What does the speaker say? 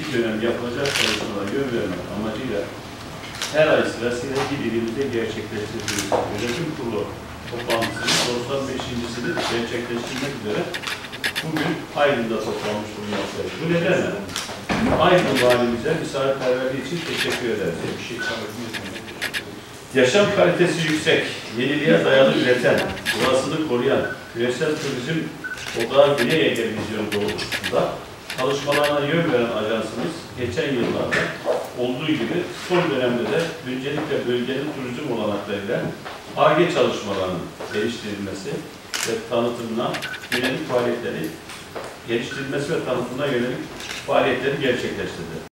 dönem yapılacak çalışmalara yön vermek amacıyla her ay sırasıyla il ilimizde gerçekleştirdiğimiz yönetim kurulu toplantısının 95.sini gerçekleştirmek üzere bugün Aydın'da toplanmış bulunmaktayız. Bu nedenle Aydın valimize misafirperverliği için teşekkür ederiz. Yaşam kalitesi yüksek, yeniliğe dayalı üreten, doğasını koruyan, küresel turizm odağı Güney Ege vizyonu doğrultusunda çalışmalarına yön veren ajansımız geçen yıllarda olduğu gibi son dönemde de öncelikle bölgenin turizm olanaklarıyla ARGE çalışmalarının geliştirilmesi ve tanıtımına yönelik faaliyetleri geliştirilmesi ve tanıtımına yönelik faaliyetleri gerçekleştirdi.